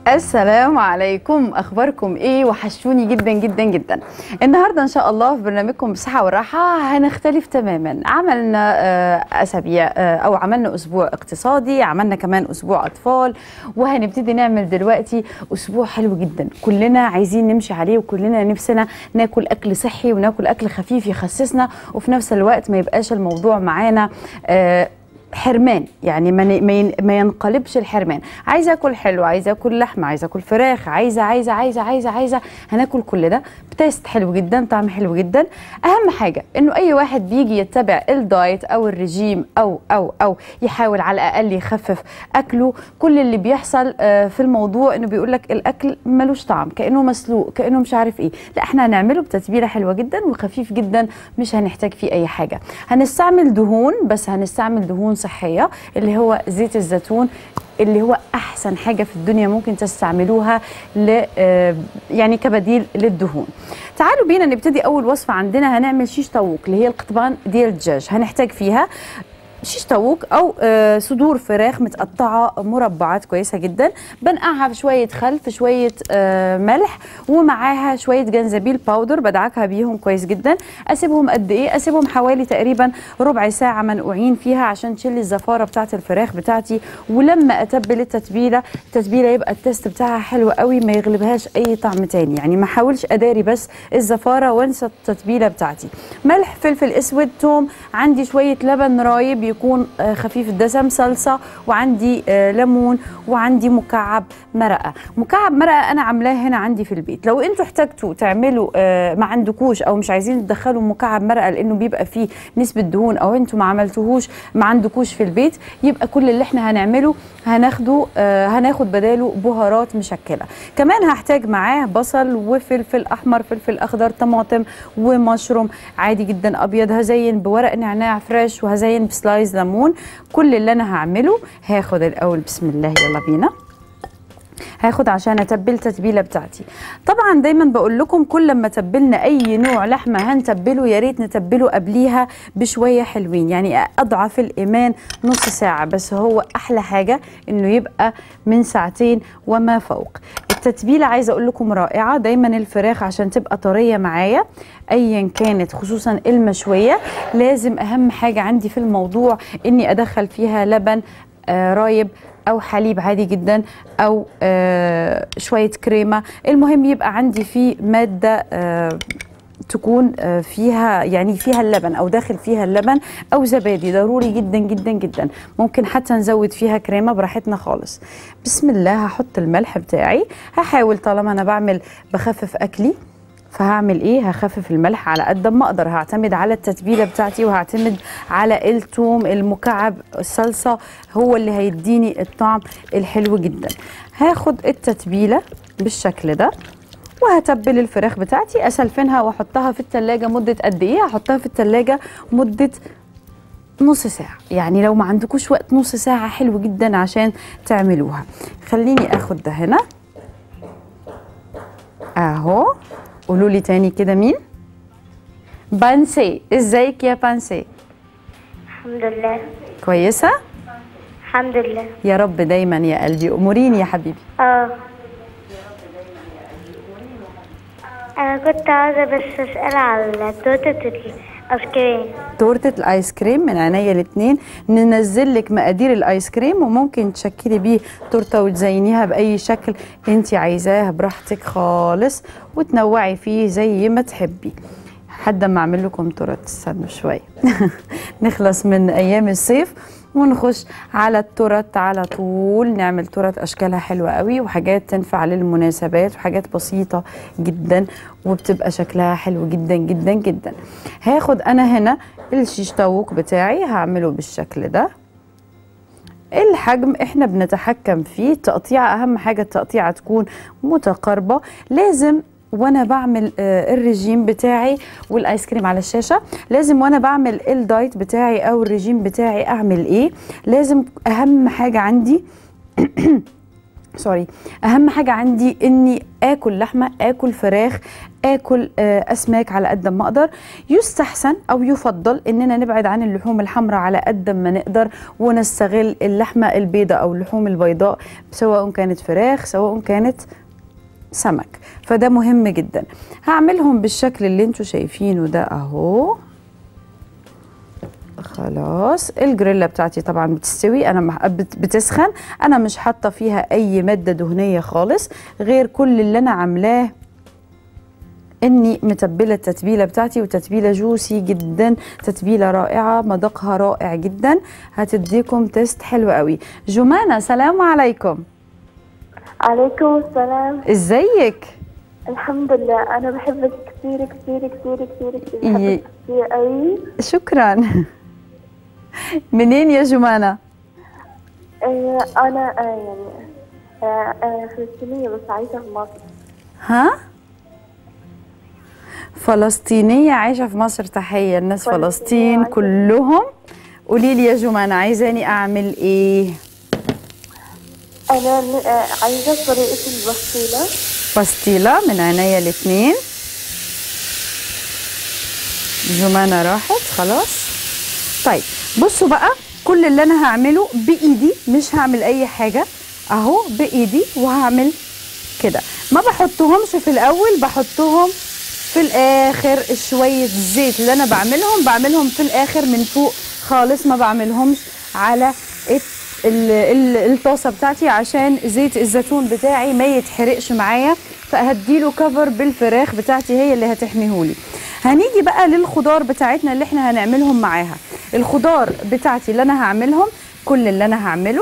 السلام عليكم، اخباركم ايه؟ وحشوني جدا جدا جدا. النهارده ان شاء الله في برنامجكم بالصحه والراحه هنختلف تماما. عملنا اسابيع او عملنا اسبوع اقتصادي، عملنا كمان اسبوع اطفال، وهنبتدي نعمل دلوقتي اسبوع حلو جدا كلنا عايزين نمشي عليه، وكلنا نفسنا ناكل اكل صحي وناكل اكل خفيف يخسسنا، وفي نفس الوقت ما يبقاش الموضوع معانا حرمان، يعني ما ينقلبش الحرمان. عايزه اكل حلو، عايزه اكل لحمه، عايزه اكل فراخ، عايزه هناكل كل ده بتيست حلو جدا، طعم حلو جدا. اهم حاجه انه اي واحد بيجي يتبع الدايت او الرجيم او يحاول على الاقل يخفف اكله، كل اللي بيحصل في الموضوع انه بيقول لك الاكل ملوش طعم، كانه مسلوق، كانه مش عارف ايه. لا، احنا هنعمله بتتبيله حلوه جدا وخفيف جدا، مش هنحتاج فيه اي حاجه. هنستعمل دهون، بس هنستعمل دهون صحيه، اللي هو زيت الزيتون، اللي هو احسن حاجه في الدنيا ممكن تستعملوها يعني كبديل للدهون. تعالوا بينا نبتدي. اول وصفه عندنا هنعمل شيش طاووق، اللي هي القطبان ديال الدجاج. هنحتاج فيها شيش طاووق او صدور فراخ متقطعه مربعات كويسه جدا، بنقعها في شويه خل، في شويه ملح، ومعاها شويه جنزبيل باودر بدعكها بيهم كويس جدا. اسيبهم قد ايه؟ اسيبهم حوالي تقريبا ربع ساعه منقوعين فيها عشان تشيل الزفاره بتاعه الفراخ بتاعتي. ولما اتبل التتبيله يبقى التست بتاعها حلو قوي، ما يغلبهاش اي طعم تاني، يعني ما احاولش اداري بس الزفاره وانسى التتبيله بتاعتي. ملح، فلفل اسود، توم، عندي شويه لبن رايب يكون خفيف الدسم، صلصه، وعندي ليمون، وعندي مكعب مرقه. مكعب مرقه انا عاملاه هنا عندي في البيت. لو انتوا احتاجتوا تعملوا ما عندكوش او مش عايزين تدخلوا مكعب مرقه لانه بيبقى فيه نسبه دهون، او انتوا ما عملتوهوش ما عندكوش في البيت، يبقى كل اللي احنا هنعمله هناخد بداله بهارات مشكله. كمان هحتاج معاه بصل وفلفل احمر، فلفل اخضر، طماطم، ومشروم عادي جدا ابيض. هزين بورق نعناع فريش، وهزين بسلايز ليمون. كل اللي انا هعمله هاخد الاول، بسم الله يلا بينا، هاخد عشان اتبل تتبيله بتاعتي. طبعا دايما بقول لكم كل ما تبلنا اي نوع لحمه هنتبله يا ريت نتبله قبليها بشويه حلوين، يعني اضعف الايمان نص ساعه، بس هو احلى حاجه انه يبقى من ساعتين وما فوق. التتبيله عايزه اقول لكم رائعه. دايما الفراخ عشان تبقى طريه معايا ايا كانت، خصوصا المشويه، لازم اهم حاجه عندي في الموضوع اني ادخل فيها لبن رايب او حليب عادي جدا، او شويه كريمه. المهم يبقى عندي فيه ماده تكون فيها، يعني فيها اللبن او داخل فيها اللبن، او زبادي، ضروري جدا جدا جدا. ممكن حتى نزود فيها كريمه براحتنا خالص. بسم الله، هحط الملح بتاعي. هحاول طالما انا بخفف اكلي، فهعمل ايه؟ هخفف الملح على قد ما اقدر. هعتمد على التتبيله بتاعتي، وهعتمد على الثوم المكعب، الصلصه، هو اللي هيديني الطعم الحلو جدا. هاخد التتبيله بالشكل ده، وهتبل الفراخ بتاعتي، اسلفنها واحطها في التلاجة مده قد ايه؟ هحطها في التلاجة مده نص ساعه. يعني لو ما عندكوش وقت، نص ساعه حلو جدا عشان تعملوها. خليني اخد ده هنا اهو. قولوا لي تاني كده، مين؟ بانسي. ازيك يا بانسي؟ الحمد لله. كويسة؟ الحمد لله. يا رب دايما يا قلبي. اموريني يا حبيبي. انا كنت عاوزة بس اسأل على تورتة الايس كريم. تورتة الايس كريم من عينيا الاتنين. ننزل لك مقادير الايس كريم، وممكن تشكلي بيه تورته وتزينيها باي شكل انت عايزاه براحتك خالص، وتنوعي فيه زي ما تحبي. لحد ما اعمل لكم تورت، استنوا شويه نخلص من ايام الصيف ونخش على التورت على طول. نعمل تورت اشكالها حلوه قوي، وحاجات تنفع للمناسبات، وحاجات بسيطه جدا، وبتبقى شكلها حلو جدا جدا جدا. هاخد انا هنا الشيش طاووق بتاعي، هعمله بالشكل ده. الحجم احنا بنتحكم فيه. التقطيعه اهم حاجه، التقطيعه تكون متقاربه. لازم وانا بعمل الرجيم بتاعي والايس كريم على الشاشه، لازم وانا بعمل الدايت بتاعي او الرجيم بتاعي اعمل ايه؟ لازم اهم حاجه عندي سوري، اهم حاجه عندي اني اكل لحمه، اكل فراخ، اكل اسماك على قد ما اقدر. يستحسن او يفضل اننا نبعد عن اللحوم الحمراء على قد ما نقدر، ونستغل اللحمه البيضاء او اللحوم البيضاء، سواء كانت فراخ سواء كانت سمك، فده مهم جدا. هعملهم بالشكل اللي انتوا شايفينه ده اهو. خلاص الجريلا بتاعتي طبعا بتستوي، انا بتسخن، انا مش حاطه فيها اي ماده دهنيه خالص، غير كل اللي انا عاملاه اني متبله التتبيله بتاعتي، وتتبيله جوسي جدا، تتبيله رائعه، مذاقها رائع جدا، هتديكم تيست حلو قوي. جمانة السلام عليكم. عليكم السلام. ازيك؟ الحمد لله، انا بحبك كثير كثير كثير كثير كثير، بحبك كثير قوي. شكرا. منين يا جمانة؟ انا يعني فلسطينيه بس عايشه في مصر. ها؟ فلسطينيه عايشه في مصر، تحيه الناس فلسطين كلهم. قولي لي يا جمانة عايزاني اعمل ايه؟ انا عايزه طريقه البسطيله. بسطيله من عينيا الاثنين. جمانة راحت خلاص. طيب بصوا بقى، كل اللي انا هعمله بايدي، مش هعمل اي حاجه اهو، بايدي، وهعمل كده. ما بحطهمش في الاول، بحطهم في الاخر. شويه الزيت اللي انا بعملهم في الاخر من فوق خالص، ما بعملهمش على الطاسه بتاعتي، عشان زيت الزيتون بتاعي ما يتحرقش معايا، فهديله كفر بالفراخ بتاعتي هي اللي هتحميهولي. هنيجي بقى للخضار بتاعتنا اللي احنا هنعملهم معاها. الخضار بتاعتي اللي انا هعملهم، كل اللي انا هعمله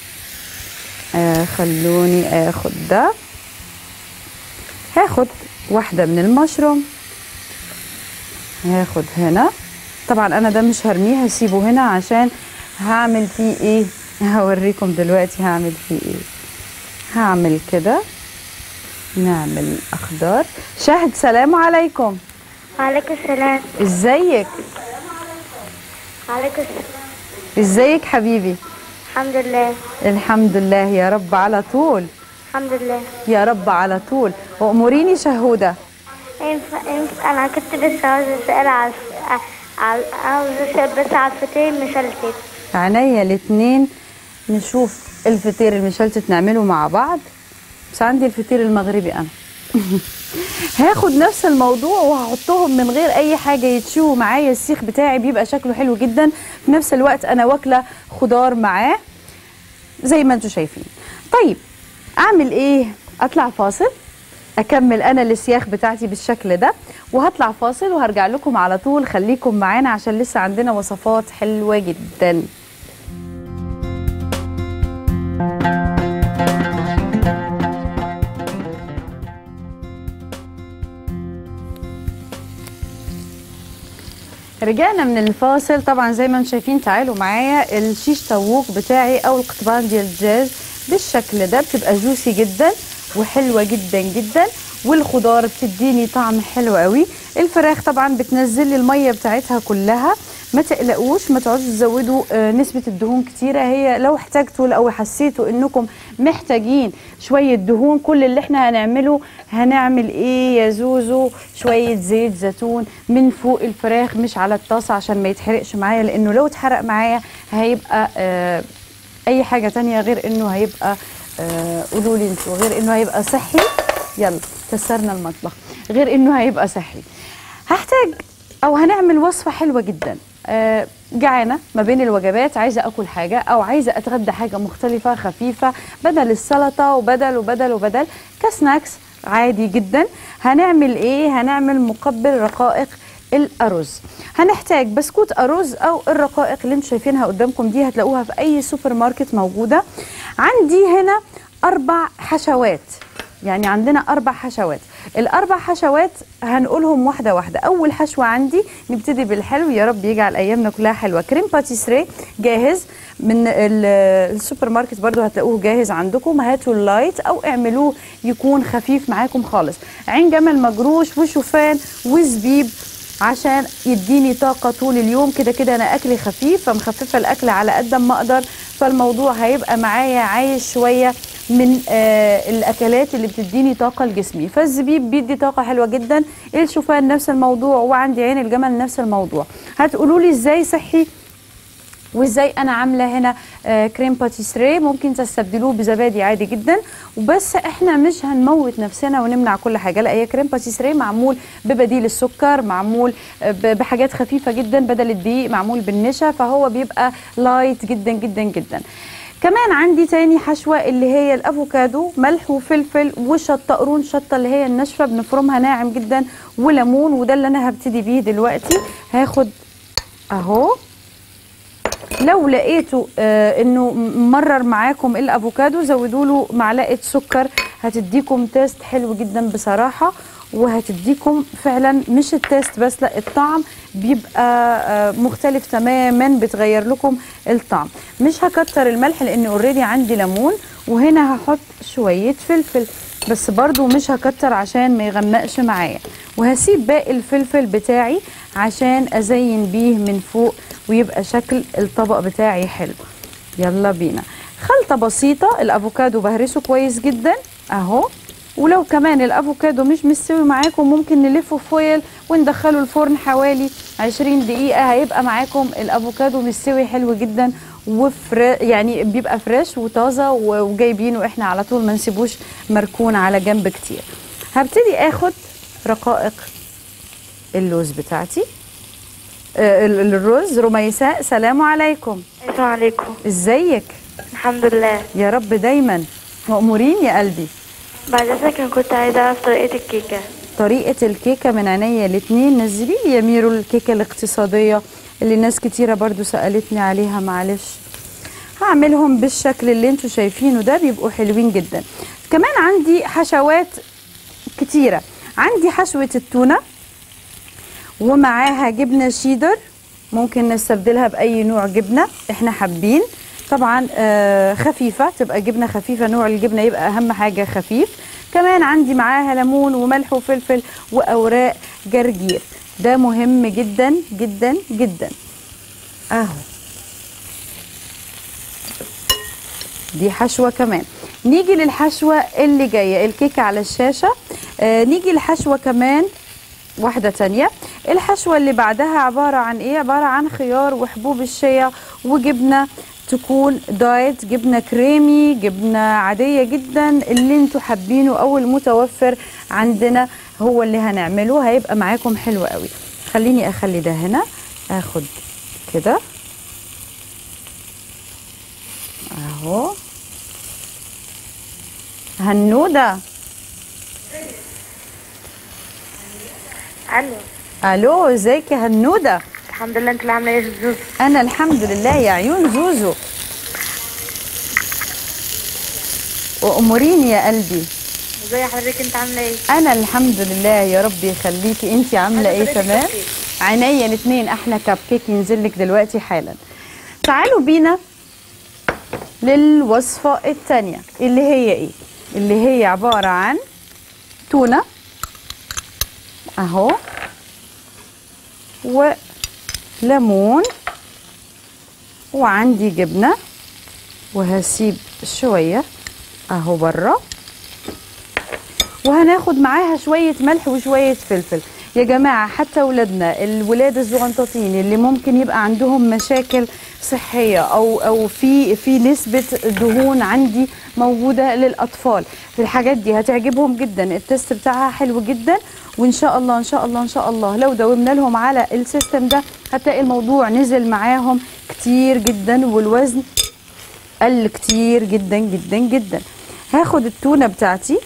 خلوني اخد ده. هاخد واحده من المشروم، هاخد هنا، طبعا انا ده مش هرميه، هسيبه هنا عشان هعمل فيه ايه، هوريكم دلوقتي هعمل فيه ايه. هعمل كده، نعمل اخضر. شهد سلام عليكم. وعليكم السلام. ازيك؟ وعليكم السلام. ازيك حبيبي؟ الحمد لله. الحمد لله يا رب على طول. الحمد لله. يا رب على طول. واموريني شهوده. انا كنت لسه عاوزه اسال عاوزه اسال بس على الفطير المشلتت. عينيا الاثنين. نشوف الفطير المشلتت نعمله مع بعض، بس عندي الفطير المغربي انا. هاخد نفس الموضوع وهحطهم من غير اي حاجه يتشووا معايا، السيخ بتاعي بيبقى شكله حلو جدا، في نفس الوقت انا واكله خضار معاه زي ما انتم شايفين. طيب اعمل ايه؟ اطلع فاصل، اكمل انا السياخ بتاعتي بالشكل ده، وهطلع فاصل وهرجع لكم على طول. خليكم معانا عشان لسه عندنا وصفات حلوه جدا. رجعنا من الفاصل. طبعا زي ما انتم شايفين، تعالوا معايا، الشيش طاووق بتاعي او القطبان ديال الدجاج بالشكل ده بتبقى جوسي جدا وحلوه جدا جدا، والخضار بتديني طعم حلو قوي. الفراخ طبعا بتنزل لي الميه بتاعتها كلها، ما تقلقوش، ما تقعدوش تزودوا نسبه الدهون كتيره. هي لو احتاجتوا او حسيتوا انكم محتاجين شويه دهون، كل اللي احنا هنعمله هنعمل ايه يا زوزو؟ شويه زيت زيتون من فوق الفراخ، مش على الطاسه عشان ما يتحرقش معايا، لانه لو اتحرق معايا هيبقى اي حاجه تانية غير انه هيبقى قولوا لي انتوا، غير انه هيبقى صحي. يلا كسرنا المطبخ. غير انه هيبقى صحي، هحتاج او هنعمل وصفه حلوه جدا. جعانه ما بين الوجبات، عايزه اكل حاجه او عايزه اتغدى حاجه مختلفه خفيفه بدل السلطه وبدل وبدل وبدل، كسناكس عادي جدا. هنعمل ايه؟ هنعمل مقبل رقائق الارز. هنحتاج بسكوت ارز او الرقائق اللي انتم شايفينها قدامكم دي، هتلاقوها في اي سوبر ماركت موجوده. عندي هنا 4 حشوات، يعني عندنا 4 حشوات. ال4 حشوات هنقولهم واحده واحده. اول حشوه عندي، نبتدي بالحلو، يا رب يجعل ايامنا كلها حلوه. كريم باتيسري جاهز من السوبر ماركت، برضو هتلاقوه جاهز عندكم. هاتوا اللايت او اعملوه يكون خفيف معاكم خالص. عين جمل مجروش وشوفان وزبيب عشان يديني طاقه طول اليوم. كده كده انا اكلي خفيف، فمخففه الاكل على قد ما اقدر، فالموضوع هيبقى معايا عايش شويه من الاكلات اللي بتديني طاقه لجسمي. فالزبيب بيدي طاقه حلوه جدا، الشوفان نفس الموضوع، وعندي عين الجمل نفس الموضوع. هتقولوا لي ازاي صحي وازاي انا عامله هنا كريم باتيسري؟ ممكن تستبدلوه بزبادي عادي جدا، وبس احنا مش هنموت نفسنا ونمنع كل حاجه. لا، هي كريم باتيسري معمول ببديل السكر، معمول بحاجات خفيفه جدا بدل الدقيق، معمول بالنشا، فهو بيبقى لايت جدا جدا جدا. كمان عندي تاني حشوه اللي هي الافوكادو، ملح وفلفل وشطه، قرون شطه اللي هي الناشفه بنفرمها ناعم جدا، وليمون، وده اللي انا هبتدي بيه دلوقتي. هاخد اهو، لو لقيتوا انه مرر معاكم الافوكادو زودوا له معلقه سكر، هتديكم تيست حلو جدا بصراحه، وهتديكم فعلا مش التيست بس، لا الطعم بيبقى مختلف تماما، بتغير لكم الطعم. مش هكتر الملح لان اوريدي عندي ليمون، وهنا هحط شويه فلفل بس برضو مش هكتر عشان ما يغمقش معايا، وهسيب باقي الفلفل بتاعي عشان ازين بيه من فوق ويبقى شكل الطبق بتاعي حلو. يلا بينا. خلطة بسيطة، الافوكادو بهرسه كويس جدا اهو، ولو كمان الافوكادو مش مستوي معاكم ممكن نلفه فويل وندخله الفرن حوالي 20 دقيقة، هيبقى معاكم الافوكادو مستوي حلو جدا يعني بيبقى فريش وطازة وجايبينه احنا على طول، ما نسيبوش مركون على جنب كتير. هبتدي اخد رقائق اللوز بتاعتي، الرز. رميساء، سلام عليكم. السلام عليكم. ازيك؟ الحمد لله. يا رب دايما مأمورين يا قلبي. بعد اذنك انا كنت عايزه اعرف طريقه الكيكه. طريقه الكيكه من عينيا الاتنين. نزلي لي يا ميرو الكيكه الاقتصاديه اللي ناس كتيره برضو سالتني عليها، معلش. هعملهم بالشكل اللي انتوا شايفينه ده، بيبقوا حلوين جدا. كمان عندي حشوات كتيره، عندي حشوه التونه ومعاها جبنه شيدر، ممكن نستبدلها باي نوع جبنه احنا حابين، طبعا خفيفه، تبقى جبنه خفيفه، نوع الجبنه يبقى اهم حاجه خفيف. كمان عندي معاها ليمون وملح وفلفل واوراق جرجير، ده مهم جدا جدا جدا اهو. دي حشوه كمان. نيجي للحشوه اللي جايه، الكيكه على الشاشه. نيجي لحشوه كمان واحدة تانية. الحشوة اللي بعدها عبارة عن ايه؟ عبارة عن خيار وحبوب الشيا وجبنة تكون دايت، جبنة كريمي، جبنة عادية جدا، اللي انتوا حابينه او المتوفر عندنا هو اللي هنعمله، هيبقى معاكم حلو قوي. خليني اخلي ده هنا، اخد كده اهو. هنودة، الو. الو، ازيك يا هنودة؟ الحمد لله. انت اللي عامله ايه يا زوزو؟ انا الحمد لله يا عيون زوزو. واموريني يا قلبي. ازي حضرتك؟ انت عامله ايه؟ انا الحمد لله يا رب يخليكي. انت عامله ايه؟ تمام. عينيا الاثنين احلى كب كيك ينزل لك دلوقتي حالا. تعالوا بينا للوصفه الثانيه اللي هي ايه؟ اللي هي عباره عن تونه اهو، وليمون، وعندي جبنه، وهسيب شويه اهو بره، وهناخد معاها شويه ملح وشويه فلفل. يا جماعه حتى ولادنا الولاد الزغنطاطين اللي ممكن يبقى عندهم مشاكل صحيه او في نسبه دهون عندي موجوده للاطفال، في الحاجات دي هتعجبهم جدا، التست بتاعها حلو جدا، وان شاء الله ان شاء الله ان شاء الله لو داومنا لهم على السيستم ده هتلاقي الموضوع نزل معاهم كتير جدا، والوزن قل كتير جدا جدا جدا. هاخد التونه بتاعتي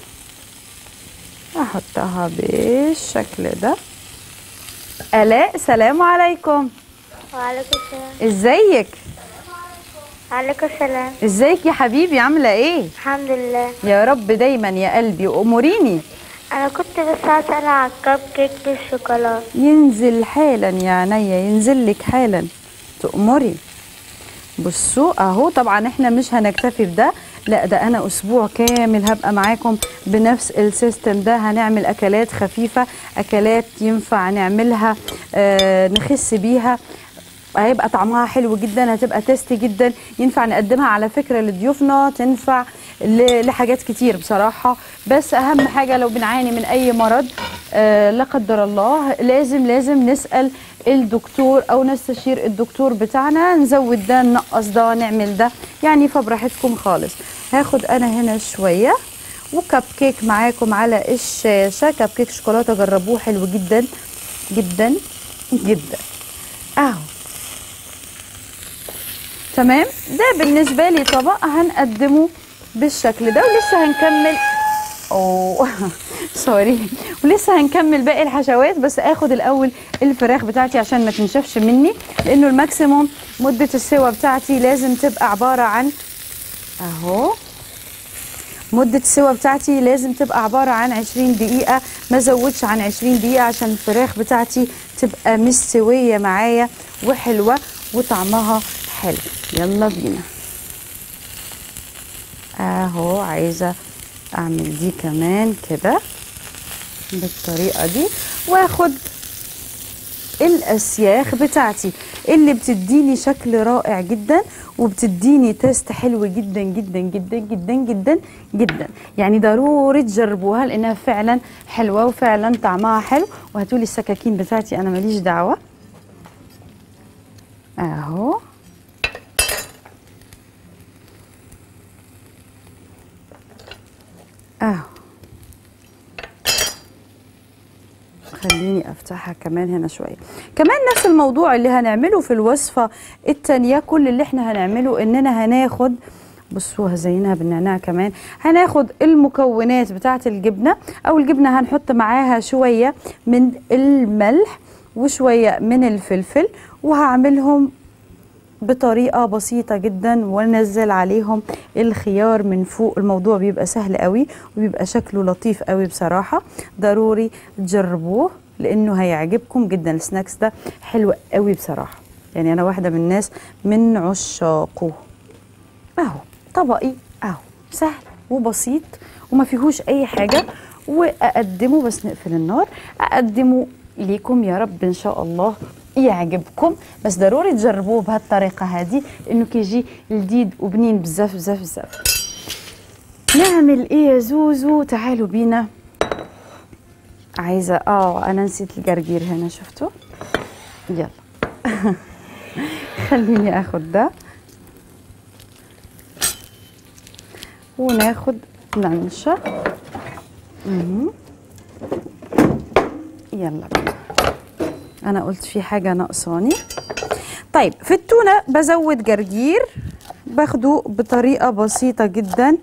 احطها بالشكل ده. الاء، سلام عليكم. وعليكم السلام. ازيك؟ وعليكم السلام. ازيك يا حبيبي؟ عامله ايه؟ الحمد لله. يا رب دايما يا قلبي. واموريني. انا كنت بس هسأل على الكب كيك بالشوكولاته. ينزل حالا يا عينيا، ينزل لك حالا، تأمري. بصوا اهو، طبعا احنا مش هنكتفي بده، لا ده انا اسبوع كامل هبقى معاكم بنفس السيستم ده. هنعمل اكلات خفيفه، اكلات ينفع نعملها نخس بيها، هيبقى طعمها حلو جدا، هتبقى تيستي جدا، ينفع نقدمها على فكره لضيوفنا، تنفع لحاجات كتير بصراحه. بس اهم حاجه لو بنعاني من اي مرض لا قدر الله لازم نسال الدكتور او نستشير الدكتور بتاعنا، نزود ده ننقص ده نعمل ده يعني، فبراحتكم خالص. هاخد انا هنا شويه وكب كيك معاكم على الشاشه، كب كيك شوكولاته، جربوه حلو جدا جدا جدا اهو. تمام، ده بالنسبه لي طبق هنقدمه بالشكل ده، ولسه هنكمل سوري، ولسه هنكمل باقي الحشوات. بس اخد الاول الفراخ بتاعتي عشان ما تنشفش مني، لانه الماكسيموم مده السوا بتاعتي لازم تبقى عباره عن اهو، مده السوا بتاعتي لازم تبقى عباره عن 20 دقيقه، ما زودش عن 20 دقيقه عشان الفراخ بتاعتي تبقى مستويه معايا وحلوه وطعمها حلو. يلا بينا اهو، عايزه اعمل دي كمان كده بالطريقه دي، واخد الاسياخ بتاعتي اللي بتديني شكل رائع جدا وبتديني تيست حلو جدا جدا جدا جدا جدا جدا. يعني ضروري تجربوها لانها فعلا حلوه وفعلا طعمها حلو. وهاتولي السكاكين بتاعتي، انا ماليش دعوه اهو. اهو خليني افتحها كمان هنا شويه. كمان نفس الموضوع اللي هنعمله في الوصفه التانيه، كل اللي احنا هنعمله اننا هناخد، بصوا هزينها بالنعناع كمان، هناخد المكونات بتاعه الجبنه، او الجبنه هنحط معاها شويه من الملح وشويه من الفلفل، وهعملهم بطريقه بسيطه جدا وننزل عليهم الخيار من فوق. الموضوع بيبقى سهل قوي وبيبقى شكله لطيف قوي بصراحه. ضروري تجربوه لانه هيعجبكم جدا. السناكس ده حلو قوي بصراحه، يعني انا واحده من الناس من عشاقه. اهو طبقي اهو، سهل وبسيط وما فيهوش اي حاجه. واقدمه، بس نقفل النار، اقدمه ليكم يا رب ان شاء الله يعجبكم. بس ضروري تجربوه بهالطريقه هذه لانه كيجي لذيذ وبنين بزاف بزاف بزاف. نعمل ايه يا زوزو؟ تعالوا بينا. عايزه انا نسيت الجرجير هنا، شفتوا؟ يلا خليني اخد ده وناخد لانشا. يلا بينا. انا قلت في حاجه ناقصاني. طيب في التونه بزود جرجير، باخده بطريقه بسيطه جدا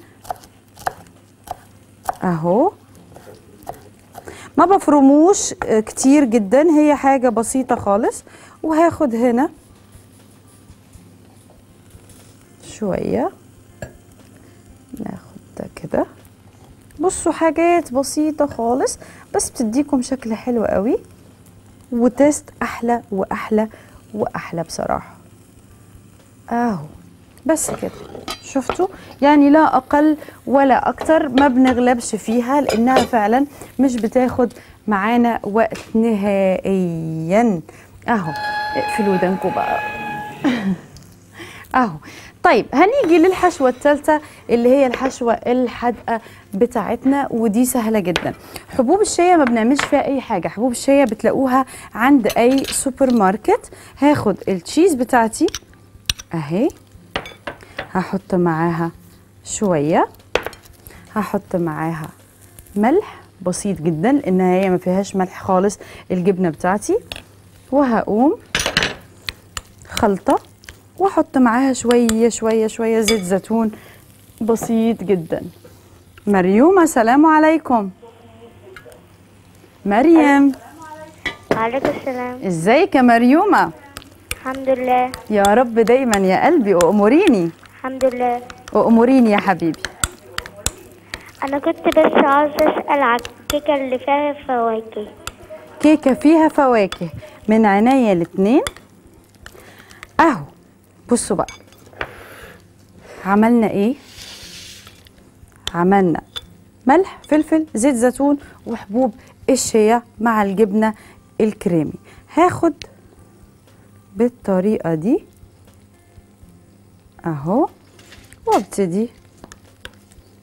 اهو، ما بفرموش كتير جدا، هي حاجه بسيطه خالص. وهاخد هنا شويه، ناخد ده كده. بصوا حاجات بسيطه خالص بس بتديكم شكل حلو قوي وتيست احلى واحلى واحلى بصراحه اهو. بس كده شفتوا؟ يعني لا اقل ولا اكتر، ما بنغلبش فيها لانها فعلا مش بتاخد معانا وقت نهائيا اهو. اقفلوا ودانكم بقى اهو. طيب هنيجي للحشوه الثالثه اللي هي الحشوه الحادقه بتاعتنا، ودي سهله جدا. حبوب الشيا ما بنعملش فيها اي حاجه، حبوب الشيا بتلاقوها عند اي سوبر ماركت. هاخد التشيز بتاعتي اهي، هحط معاها شويه، هحط معاها ملح بسيط جدا لان هي ما فيهاش ملح خالص الجبنه بتاعتي، وهقوم خلطه واحط معاها شويه شويه شويه زيت زيتون بسيط جدا. مريومه سلام عليكم. مريم. وعليكم السلام. ازيك يا مريومه؟ الحمد لله. يا رب دايما يا قلبي. واموريني. الحمد لله. واموريني يا حبيبي. انا كنت بس عاوزه اسال على الكيكه اللي فيها فواكه. كيكه فيها فواكه من عينيا الاتنين اهو. بصوا بقى عملنا ايه. عملنا ملح فلفل زيت زيتون وحبوب الشيا مع الجبنه الكريمي. هاخد بالطريقه دي اهو وابتدي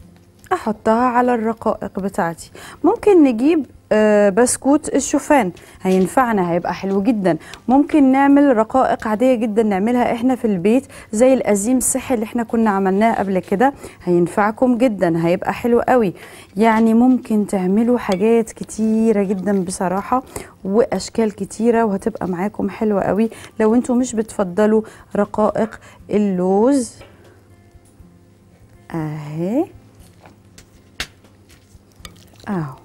احطها على الرقائق بتاعتي. ممكن نجيب بسكوت الشوفان، هينفعنا، هيبقى حلو جدا. ممكن نعمل رقائق عادية جدا نعملها احنا في البيت زي الأزيم الصحي اللي احنا كنا عملناه قبل كده، هينفعكم جدا، هيبقى حلو قوي. يعني ممكن تعملوا حاجات كتيرة جدا بصراحة وأشكال كتيرة وهتبقى معاكم حلوة قوي. لو انتوا مش بتفضلوا رقائق اللوز اهي اهو،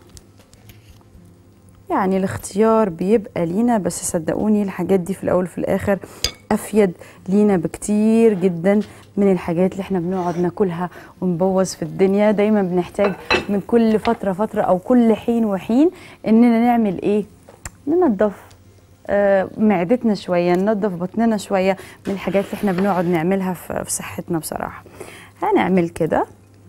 يعني الاختيار بيبقى لينا، بس صدقوني الحاجات دي في الاول وفي الاخر افيد لينا بكتير جدا من الحاجات اللي احنا بنقعد ناكلها ونبوظ في الدنيا. دايما بنحتاج من كل فتره او كل حين وحين اننا نعمل ايه؟ ننظف معدتنا شويه، ننظف بطننا شويه من الحاجات اللي احنا بنقعد نعملها في صحتنا بصراحه. هنعمل كده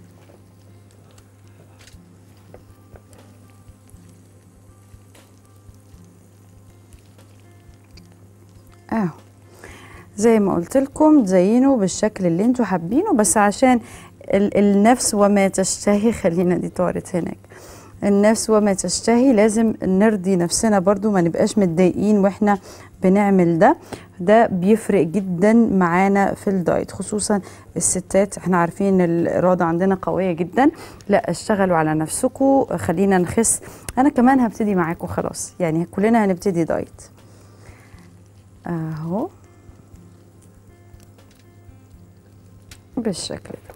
اهو، زي ما قلت لكم تزينوا بالشكل اللي انتوا حابينه، بس عشان النفس وما تشتهي، خلينا دي طارت هناك، النفس وما تشتهي لازم نرضي نفسنا برضو، ما نبقاش متضايقين واحنا بنعمل ده بيفرق جدا معانا في الدايت، خصوصا الستات. احنا عارفين الإرادة عندنا قوية جدا، لا اشتغلوا على نفسكم، خلينا نخس. انا كمان هبتدي معاكم خلاص، يعني كلنا هنبتدي دايت اهو بالشكل ده،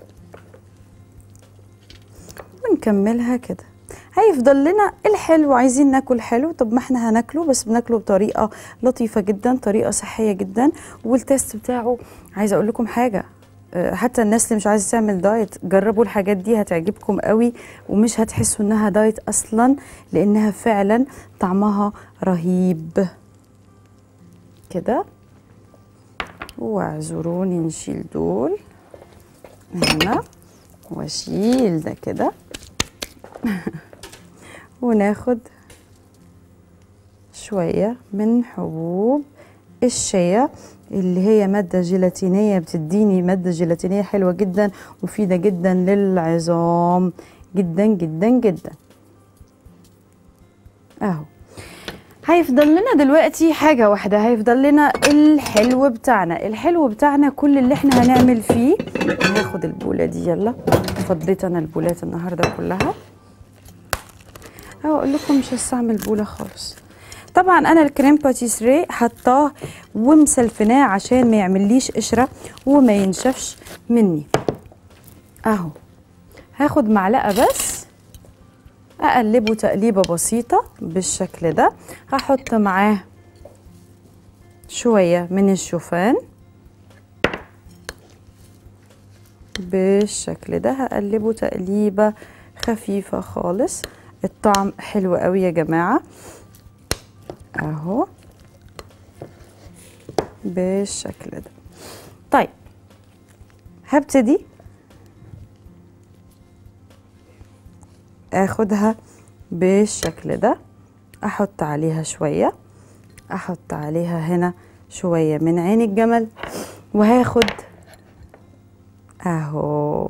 ونكملها كده. هيفضل لنا الحلو، عايزين ناكل حلو، طب ما احنا هناكله، بس بناكله بطريقه لطيفه جدا، طريقه صحيه جدا، والتيست بتاعه عايزه اقول لكم حاجه، حتى الناس اللي مش عايزه تعمل دايت جربوا الحاجات دي، هتعجبكم قوي ومش هتحسوا انها دايت اصلا، لانها فعلا طعمها رهيب كده. واعذروني نشيل دول هنا واشيل ده كده وناخد شوية من حبوب الشيا اللي هي مادة جيلاتينية، بتديني مادة جيلاتينية حلوة جدا مفيدة جدا للعظام جدا جدا جدا اهو. هيفضل لنا دلوقتي حاجة واحدة، هيفضل لنا الحلو بتاعنا. الحلو بتاعنا كل اللي احنا هنعمل فيه، هاخد البولة دي، يلا فضيت انا البولات النهاردة كلها. اقول لكم مش هستعمل بولة خالص. طبعا انا الكريم باتيسري حطاه ومسلفناه عشان ما يعمليش قشرة وما ينشفش مني اهو. هاخد معلقة بس اقلبه تقليبه بسيطه بالشكل ده، هحط معاه شويه من الشوفان بالشكل ده، هقلبه تقليبه خفيفه خالص. الطعم حلو قوي يا جماعه اهو بالشكل ده. طيب هبتدي اخدها بالشكل ده، احط عليها شوية، احط عليها هنا شوية من عين الجمل، وهاخد اهو،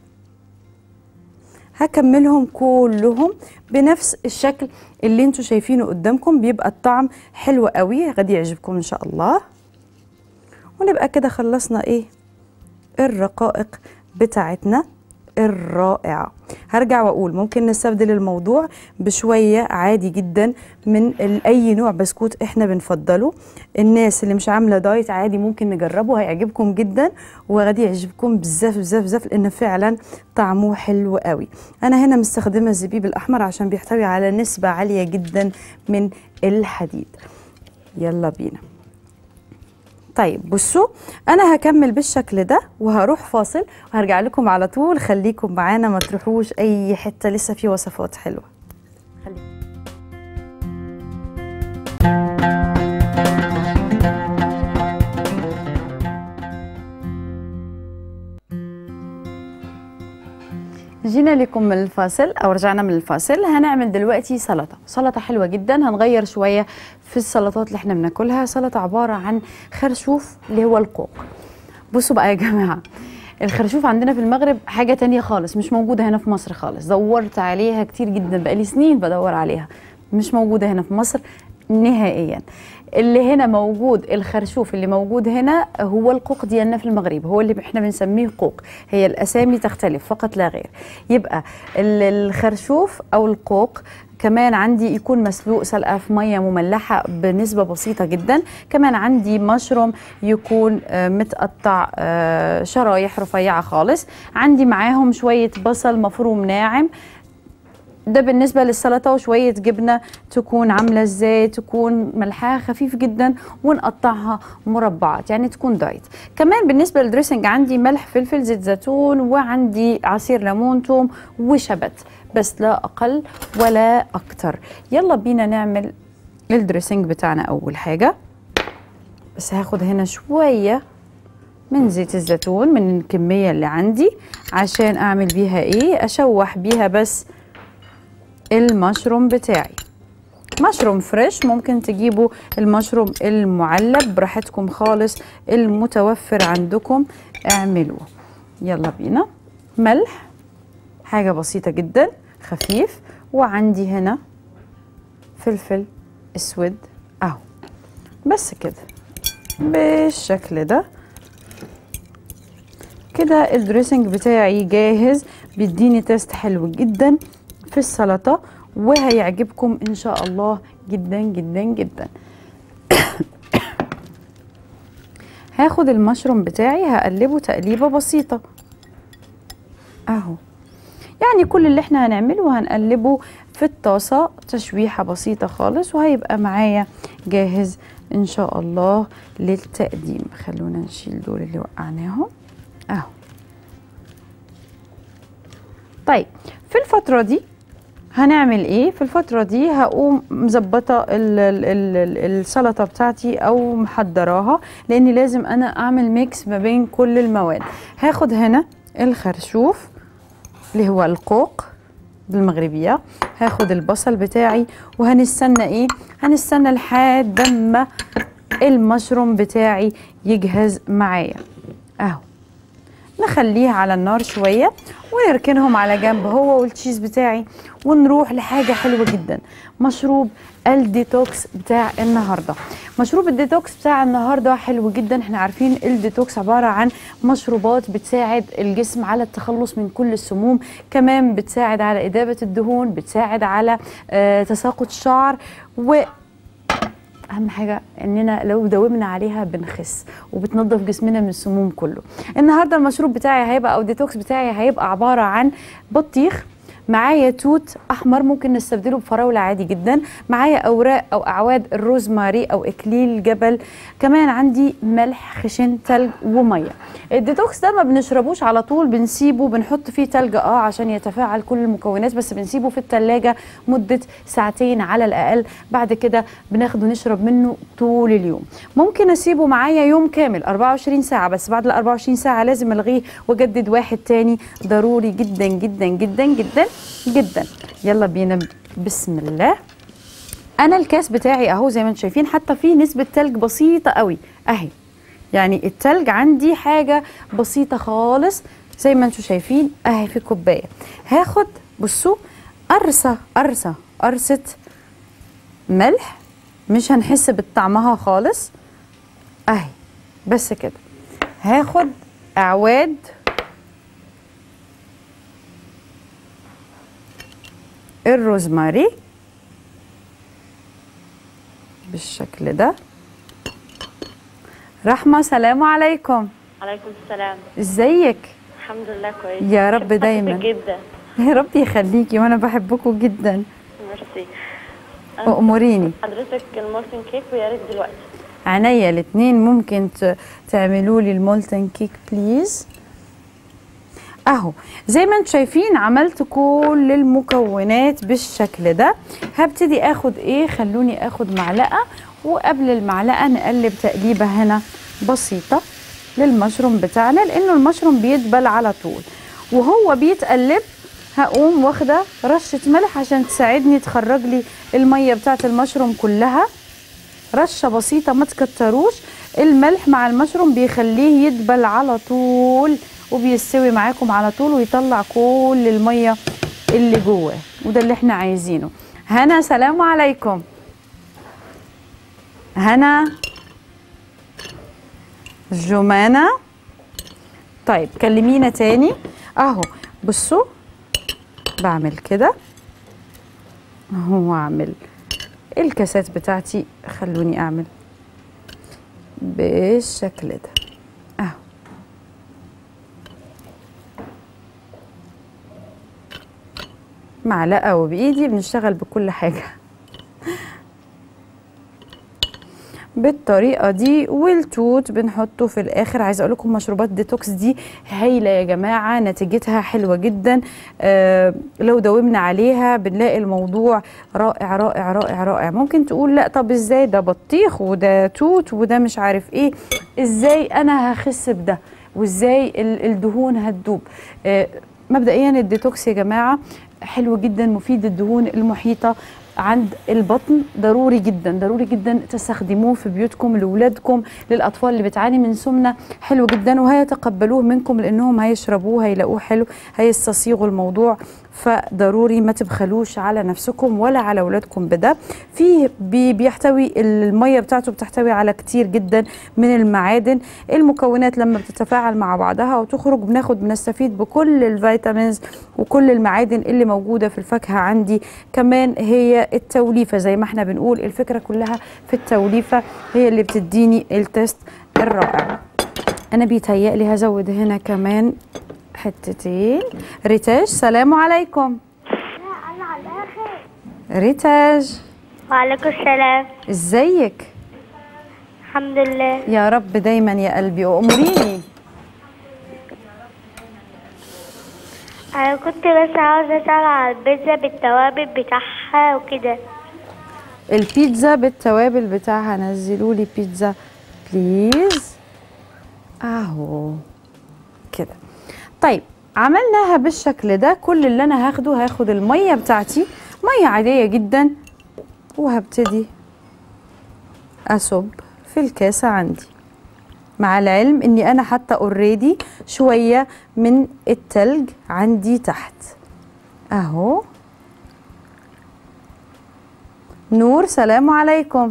هكملهم كلهم بنفس الشكل اللي انتوا شايفينه قدامكم، بيبقى الطعم حلو قوي، غادي يعجبكم ان شاء الله. ونبقى كده خلصنا ايه الرقائق بتاعتنا الرائعة. هرجع واقول ممكن نستبدل الموضوع بشوية عادي جدا من اي نوع بسكوت احنا بنفضله. الناس اللي مش عاملة دايت عادي ممكن نجربه، هيعجبكم جدا وغادي يعجبكم بزاف بزاف بزاف، لان فعلا طعمه حلو قوي. انا هنا مستخدمة الزبيب الاحمر عشان بيحتوي على نسبة عالية جدا من الحديد. يلا بينا. طيب بصوا، انا هكمل بالشكل ده وهروح فاصل وهرجع لكم على طول، خليكم معانا ما تروحوش اي حته، لسه في وصفات حلوه. جينا لكم من الفاصل او رجعنا من الفاصل. هنعمل دلوقتي سلطه حلوه جدا، هنغير شويه في السلطات اللي احنا بناكلها. سلطه عباره عن خرشوف اللي هو القوق. بصوا بقى يا جماعه، الخرشوف عندنا في المغرب حاجة تانية خالص، مش موجودة هنا في مصر خالص. دورت عليها كتير جدا، بقالي سنين بدور عليها، مش موجودة هنا في مصر نهائيا. اللي هنا موجود، الخرشوف اللي موجود هنا هو القوق ديالنا في المغرب، هو اللي احنا بنسميه قوق، هي الاسامي تختلف فقط لا غير. يبقى الخرشوف او القوق كمان عندي يكون مسلوق سلقه في ميه مملحه بنسبه بسيطه جدا. كمان عندي مشروم يكون متقطع شرايح رفيعه خالص. عندي معاهم شويه بصل مفروم ناعم، ده بالنسبة للسلطة، وشوية جبنة تكون عاملة ازاي، تكون ملحها خفيف جدا ونقطعها مربعات، يعني تكون دايت. كمان بالنسبة للدريسنج عندي ملح فلفل زيت زيتون، وعندي عصير ليمون توم وشبت، بس لا أقل ولا أكتر. يلا بينا نعمل الدريسنج بتاعنا. أول حاجة بس هاخد هنا شوية من زيت الزيتون من الكمية اللي عندي، عشان أعمل بيها ايه، أشوح بيها بس المشروم بتاعي. مشروم فريش، ممكن تجيبوا المشروم المعلب براحتكم خالص، المتوفر عندكم اعملوه. يلا بينا. ملح حاجة بسيطة جدا خفيف، وعندي هنا فلفل اسود اهو، بس كده بالشكل ده. كده الدريسنج بتاعي جاهز، بيديني تيست حلو جدا في السلطة، وهيعجبكم ان شاء الله جدا جدا جدا. هاخد المشروم بتاعي هقلبه تقليبة بسيطة اهو، يعني كل اللي احنا هنعمله هنقلبه في الطاسة تشويحة بسيطة خالص، وهيبقى معايا جاهز ان شاء الله للتقديم. خلونا نشيل دول اللي وقعناهم اهو. طيب في الفترة دي هنعمل ايه؟ في الفترة دي هقوم مظبطة السلطة بتاعتي او محضراها، لاني لازم انا اعمل ميكس ما بين كل المواد. هاخد هنا الخرشوف اللي هو القوق بالمغربية، هاخد البصل بتاعي، وهنستنى ايه؟ هنستنى لحد ما المشروم بتاعي يجهز معايا اهو. نخليه على النار شوية ونركنهم على جنب هو والتشيز بتاعي، ونروح لحاجة حلوة جدا، مشروب الديتوكس بتاع النهاردة. مشروب الديتوكس بتاع النهاردة حلو جدا. احنا عارفين الديتوكس عبارة عن مشروبات بتساعد الجسم على التخلص من كل السموم، كمان بتساعد على إذابة الدهون، بتساعد على تساقط الشعر، و اهم حاجه اننا لو داومنا عليها بنخس، وبتنظف جسمنا من السموم كله. النهارده المشروب بتاعي هيبقى او الديتوكس بتاعي هيبقى عباره عن بطيخ، معايا توت احمر ممكن نستبدله بفراوله عادي جدا، معايا اوراق او اعواد الروزماري او اكليل جبل، كمان عندي ملح خشن تلج وميه. الديتوكس ده ما بنشربوش على طول، بنسيبه، بنحط فيه تلج عشان يتفاعل كل المكونات، بس بنسيبه في التلاجة مدة ساعتين على الاقل، بعد كده بناخده نشرب منه طول اليوم. ممكن اسيبه معايا يوم كامل 24 ساعة، بس بعد ال 24 ساعة لازم الغيه واجدد واحد تاني، ضروري جدا جدا جدا جدا جدا. يلا بينا بسم الله. انا الكاس بتاعي اهو زي ما انتم شايفين، حتى فيه نسبة تلج بسيطة قوي اهي، يعني التلج عندي حاجة بسيطة خالص زي ما انتم شايفين اهي في كوباية. هاخد بصوا قرصة ملح، مش هنحس بطعمها خالص اهي، بس كده. هاخد اعواد الروزماري بالشكل ده. رحمة سلام عليكم. عليكم السلام. ازيك؟ الحمد لله كويس. يا رب دايما. جدا. يا رب يخليكي، وانا بحبكم جدا. ميرسي. أموريني. حضرتك المولتن كيك ويا ريت دلوقتي. عينيا الاثنين. ممكن تعملوا لي المولتن كيك بليز. اهو زي ما انتم شايفين عملت كل المكونات بالشكل ده. هبتدي اخد ايه، خلوني اخد معلقه، وقبل المعلقه نقلب تقليبه هنا بسيطه للمشروم بتاعنا، لانه المشروم بيدبل على طول. وهو بيتقلب هقوم واخده رشه ملح عشان تساعدني تخرج لي الميه بتاعه المشروم كلها، رشه بسيطه ما تكتروش. الملح مع المشروم بيخليه يدبل على طول وبيستوي معاكم على طول ويطلع كل الميه اللي جواه، وده اللي احنا عايزينه. هنا سلام عليكم. هنا جمانة. طيب كلمينا تاني اهو. بصوا بعمل كده اهو، اعمل الكاسات بتاعتي، خلوني اعمل بالشكل ده اهو. معلقه وبايدي، بنشتغل بكل حاجه بالطريقه دي. والتوت بنحطه في الاخر. عايزه اقول لكم مشروبات ديتوكس دي هايله يا جماعه، نتيجتها حلوه جدا. لو داومنا عليها بنلاقي الموضوع رائع رائع رائع رائع. ممكن تقول لا طب ازاي ده بطيخ وده توت وده مش عارف ايه، ازاي انا هخس بده وازاي الدهون هتدوب؟ مبدئيا الديتوكس يا جماعه حلو جدا، مفيد الدهون المحيطه عند البطن، ضروري جدا ضروري جدا تستخدموه في بيوتكم لاولادكم، للاطفال اللي بتعاني من سمنه، حلو جدا وهيتقبلوه منكم لانهم هيشربوه هيلاقوه حلو، هيستصيغوا الموضوع. فضروري ما تبخلوش على نفسكم ولا على اولادكم بده. فيه بيحتوي الميه بتاعته بتحتوي على كتير جدا من المعادن. المكونات لما بتتفاعل مع بعضها وتخرج بنستفيد بكل الفيتامينز وكل المعادن اللي موجوده في الفاكهه عندي. كمان هي التوليفه زي ما احنا بنقول، الفكره كلها في التوليفه هي اللي بتديني التست الرائع. انا بيتهيألي هزود هنا كمان حتتين. ريتاج سلام عليكم. ريتاج وعليكم السلام. ازيك؟ الحمد لله. يا رب دايما يا قلبي. وامريني. انا كنت بس عاوزه اسال على البيتزا بالتوابل بتاعها وكده. البيتزا بالتوابل بتاعها، نزلوا لي بيتزا بليز اهو كده. طيب عملناها بالشكل ده. كل اللي انا هاخد الميه بتاعتي، ميه عاديه جدا، وهبتدي اصب في الكاسه عندي، مع العلم اني انا حتى اوريدي شويه من التلج عندي تحت اهو. نور سلام عليكم.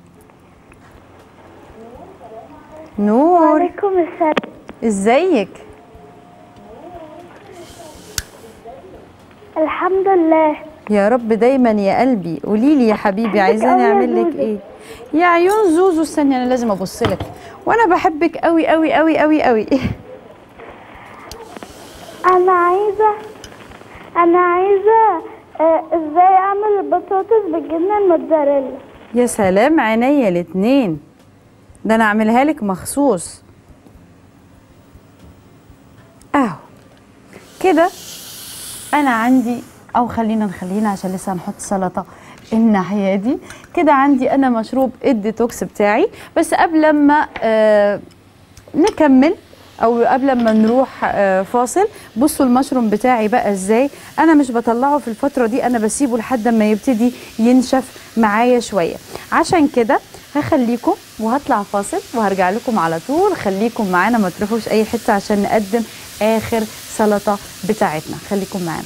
نور وعليكم السلام. ازيك؟ الحمد لله. يا رب دايما يا قلبي. قولي لي يا حبيبي عايزاني اعمل لك ايه؟ يا عيون زوزو استني انا لازم ابص لك، وانا بحبك قوي قوي قوي قوي قوي. انا عايزه ازاي اعمل البطاطس بالجبنه الموتزاريلا. يا سلام، عينيا الاتنين، ده انا اعملها لك مخصوص اهو كده. انا عندي، او خلينا عشان لسه هنحط سلطه الناحيه دي كده. عندي انا مشروب الديتوكس بتاعي. بس قبل ما نكمل او قبل ما نروح فاصل، بصوا المشروم بتاعي بقى ازاي. انا مش بطلعه في الفتره دي، انا بسيبه لحد ما يبتدي ينشف معايا شويه. عشان كده هخليكم وهطلع فاصل وهرجع لكم على طول. خليكم معانا ما تروحوش اي حته عشان نقدم اخر سلطه بتاعتنا. خليكم معانا.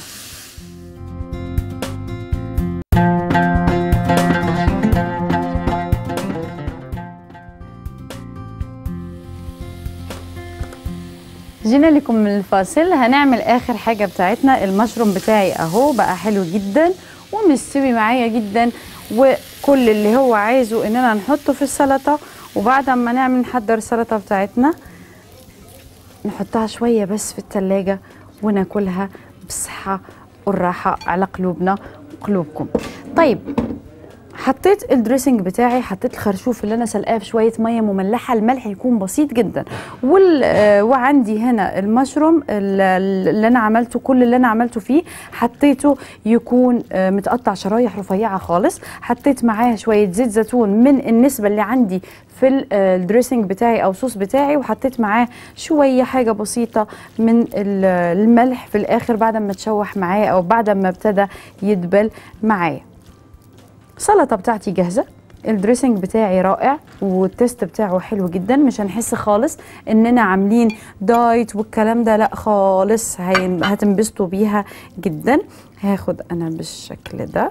جينا لكم من الفاصل. هنعمل اخر حاجه بتاعتنا. المشروم بتاعي اهو بقى حلو جدا ومستوي معايا جدا، وكل اللي هو عايزه اننا نحطه في السلطه. وبعد ما نحضر السلطه بتاعتنا نحطها شويه بس في التلاجة وناكلها بصحه والراحه على قلوبنا وقلوبكم. طيب حطيت الدريسنج بتاعي، حطيت الخرشوف اللي انا سلقاه في شويه ميه مملحه، الملح يكون بسيط جدا. وعندي هنا المشروم اللي انا عملته، كل اللي انا عملته فيه حطيته يكون متقطع شرايح رفيعه خالص. حطيت معاه شويه زيت زيتون من النسبه اللي عندي في الدريسنج بتاعي او صوص بتاعي، وحطيت معاه شويه حاجه بسيطه من الملح في الاخر بعد ما تشوح معايا او بعد ما ابتدى يدبل معايا. السلطه بتاعتي جاهزه الدريسنج بتاعي رائع والتيست بتاعه حلو جدا، مش هنحس خالص اننا عاملين دايت والكلام ده، لا خالص، هتنبسطوا بيها جدا. هاخد انا بالشكل ده.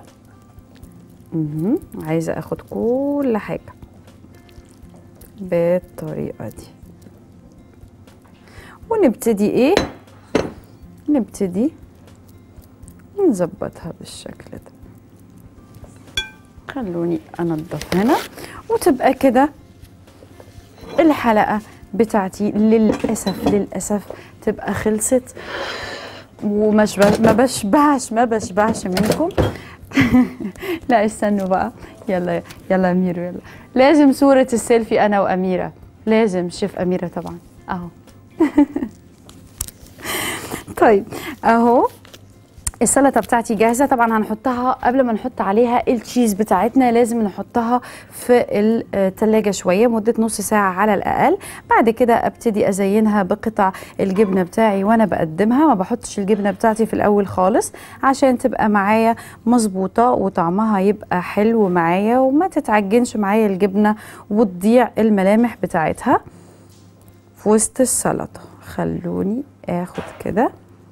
عايزه اخد كل حاجه بالطريقه دي، ونبتدي ايه، نبتدي نظبطها بالشكل ده. خلوني انضف هنا، وتبقى كده الحلقه بتاعتي للاسف تبقى خلصت، وما بشبعش منكم. لا استنوا بقى، يلا يلا اميرو، يلا لازم صوره السيلفي انا واميره، لازم شيف اميره طبعا اهو. طيب اهو السلطه بتاعتي جاهزه. طبعا هنحطها قبل ما نحط عليها التشيز بتاعتنا، لازم نحطها في التلاجة شويه مده نص ساعه على الاقل. بعد كده ابتدي ازينها بقطع الجبنه بتاعي وانا بقدمها. ما بحطش الجبنه بتاعتي في الاول خالص عشان تبقى معايا مظبوطه وطعمها يبقى حلو معايا، وما تتعجنش معايا الجبنه وتضيع الملامح بتاعتها في وسط السلطه. خلوني اخد كده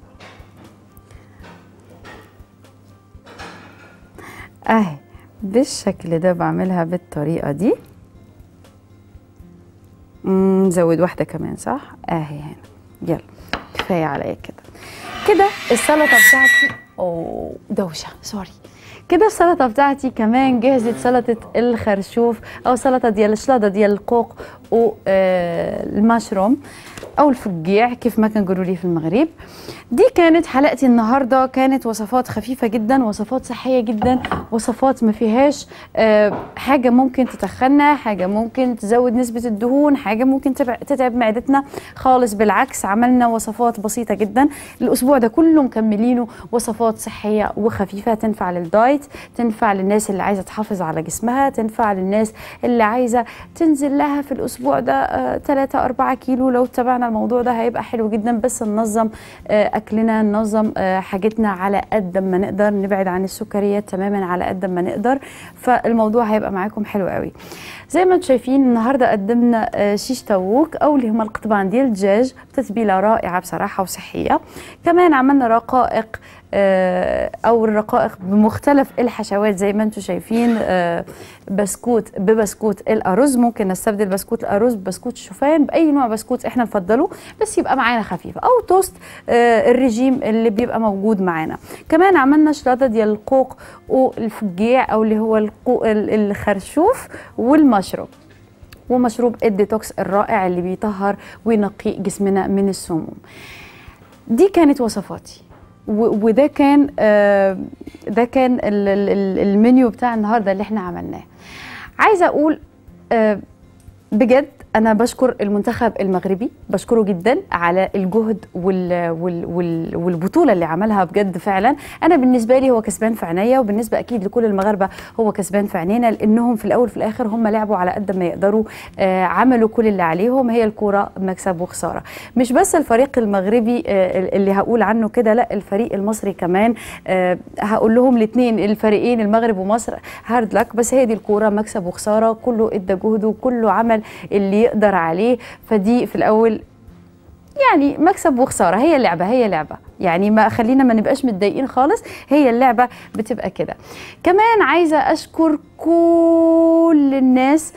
اهي بالشكل ده، بعملها بالطريقه دي. نزود واحده كمان صح؟ اهي هنا، يلا كفايه عليا كده. كده السلطه بتاعتي دوشه سوري. كده السلطه بتاعتي كمان جهزت، سلطه الخرشوف او سلطه ديال الشلاضه ديال القوق والمشروم او الفقيع كيف ما كنقولوا ليه في المغرب. دي كانت حلقتي النهارده، كانت وصفات خفيفه جدا، وصفات صحيه جدا، وصفات ما فيهاش حاجه ممكن تتخنى، حاجه ممكن تزود نسبه الدهون، حاجه ممكن تتعب معدتنا خالص. بالعكس عملنا وصفات بسيطه جدا الاسبوع ده كله، مكملينه وصفات صحيه وخفيفه تنفع للدايت، تنفع للناس اللي عايزه تحافظ على جسمها، تنفع للناس اللي عايزه تنزل لها في الاسبوع ده 3-4 كيلو. لو اتبعنا الموضوع ده هيبقى حلو جدا، بس ننظم اكلنا، ننظم حاجتنا على قد ما نقدر، نبعد عن السكريات تماما على قد ما نقدر، فالموضوع هيبقى معاكم حلو قوي. زي ما انتم شايفين النهارده قدمنا شيش طاووق او اللي هما القطبان ديال الدجاج، تتبيله رائعه بصراحه وصحيه. كمان عملنا رقائق او الرقائق بمختلف الحشوات زي ما انتم شايفين، بسكوت ببسكوت الارز، ممكن نستبدل بسكوت الارز ببسكوت الشوفان، باي نوع بسكوت احنا نفضله بس يبقى معانا خفيف، او توست الرجيم اللي بيبقى موجود معانا. كمان عملنا شلاضه ديال القوق والفقيع او اللي هو الخرشوف والمشروب، ومشروب الديتوكس الرائع اللي بيطهر وينقي جسمنا من السموم. دي كانت وصفاتي، وده كان المنيو بتاع النهارده اللي احنا عملناه. عايزه اقول بجد انا بشكر المنتخب المغربي، بشكره جدا على الجهد والبطوله اللي عملها. بجد فعلا انا بالنسبه لي هو كسبان في عينيا، وبالنسبه اكيد لكل المغاربه هو كسبان في عينينا، لانهم في الاول وفي الاخر هم لعبوا على قد ما يقدروا، عملوا كل اللي عليهم. هي الكوره مكسب وخساره، مش بس الفريق المغربي اللي هقول عنه كده، لا الفريق المصري كمان. هقول لهم الاثنين الفريقين المغرب ومصر هارد لك، بس هي دي الكوره مكسب وخساره، كله ادى جهده وكله عمل اللي يقدر عليه. فدي في الاول يعني مكسب وخساره، هي لعبه يعني، ما خلينا ما نبقاش متضايقين خالص، هي اللعبه بتبقى كده. كمان عايزه اشكر كل الناس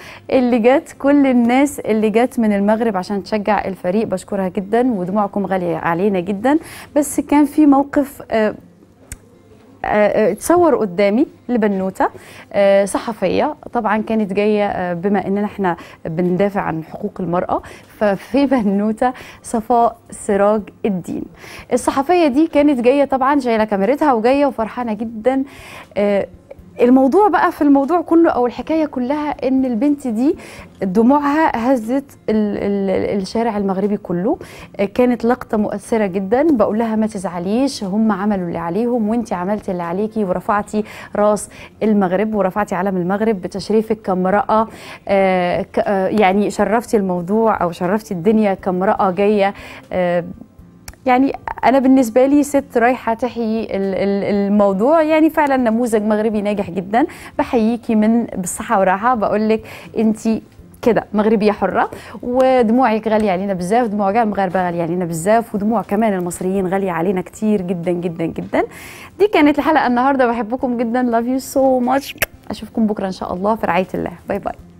اللي جت من المغرب عشان تشجع الفريق، بشكرها جدا، ودموعكم غاليه علينا جدا. بس كان في موقف تصور قدامي لبنوته صحفيه، طبعا كانت جايه بما اننا احنا بندافع عن حقوق المراه، ففي بنوته صفاء سراج الدين. الصحفيه دي كانت جايه طبعا شايله كاميرتها وجايه وفرحانه جدا. الموضوع بقى في الموضوع كله او الحكايه كلها ان البنت دي دموعها هزت الشارع المغربي كله. كانت لقطه مؤثره جدا، بقول لها ما تزعليش، هم عملوا اللي عليهم وانتي عملتي اللي عليكي، ورفعتي راس المغرب ورفعتي علم المغرب بتشريفك كامراه، يعني شرفتي الموضوع او شرفتي الدنيا كامراه جايه يعني انا بالنسبه لي ست رايحه تحيي الموضوع، يعني فعلا نموذج مغربي ناجح جدا. بحييكي من بالصحه والراحه، بقول لك انت كده مغربيه حره، ودموعك غاليه علينا بزاف، دموع كاع المغاربه غاليه علينا بزاف، ودموع كمان المصريين غاليه علينا كتير جدا جدا جدا. دي كانت الحلقه النهارده، بحبكم جدا، لاف يو سو ماتش. اشوفكم بكره ان شاء الله في رعايه الله. باي باي.